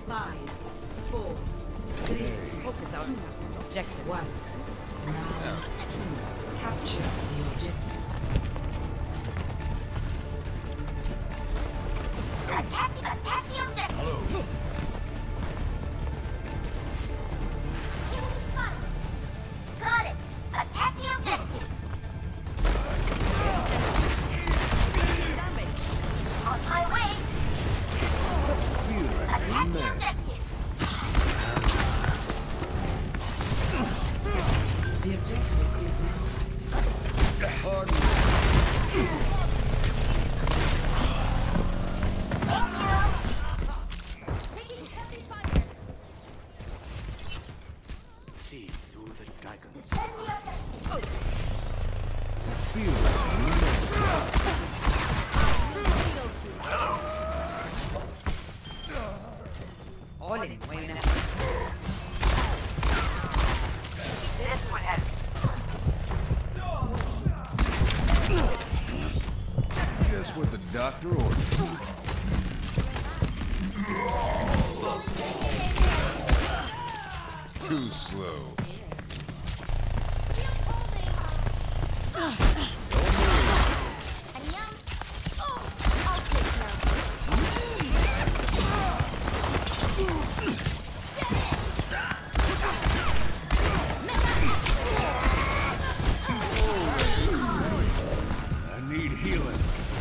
5, 4, 3. Focus on objective 1. Round 2. Capture the objective. Attack the objective! Hello. Got it! Attack the objective! On my way! Attack the objective! The objective is now. See through the dragons. All in, wait a minute. This would help. Just what the doctor ordered. Too slow. I need healing.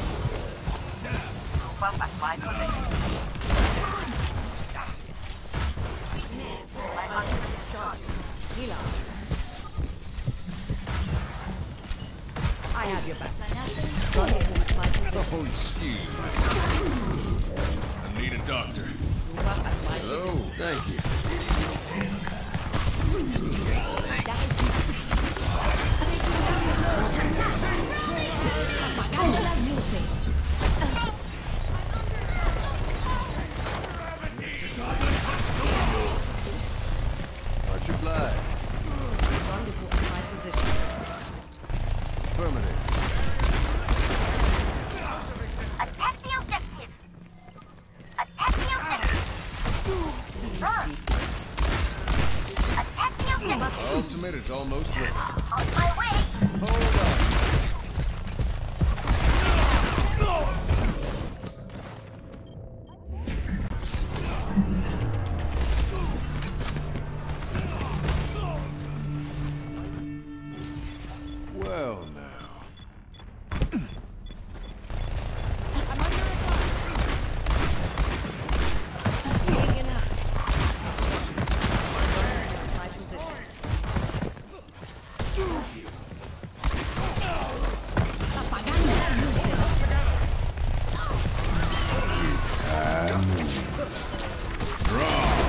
I have your back. Oh, excuse me. I need a doctor. Hello. Thank you. Watch your blood. Affirmative. Attack the objective! Attack the objective! Run! Attack the objective! Ultimate is almost ready. On my way! Hold on. Well, now. It's time. Draw.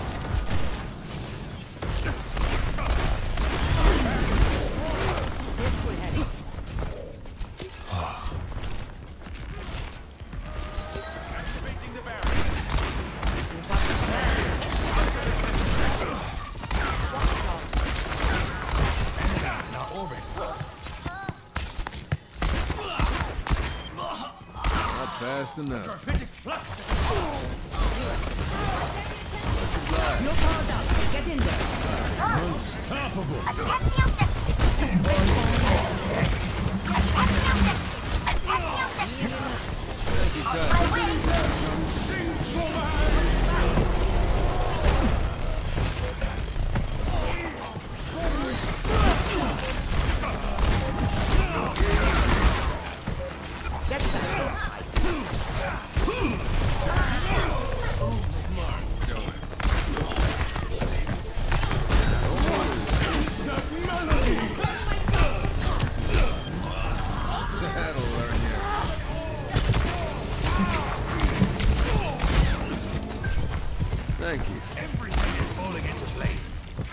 Not fast enough. No power down. Get in there. Unstoppable. Attack the objective! Attack the objective! Attack the objective! On my way! Get back. That'll learn you. Thank you. Everything is falling into place.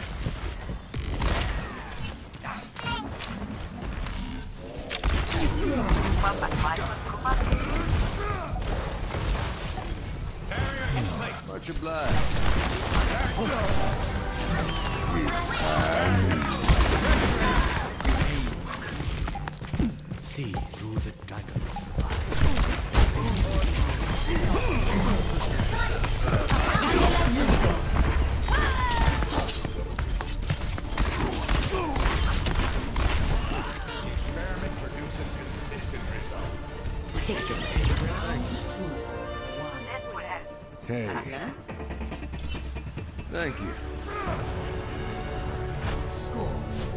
Watch your blood. It's time. See through the dragons. Hey, أهلا. thank you. Score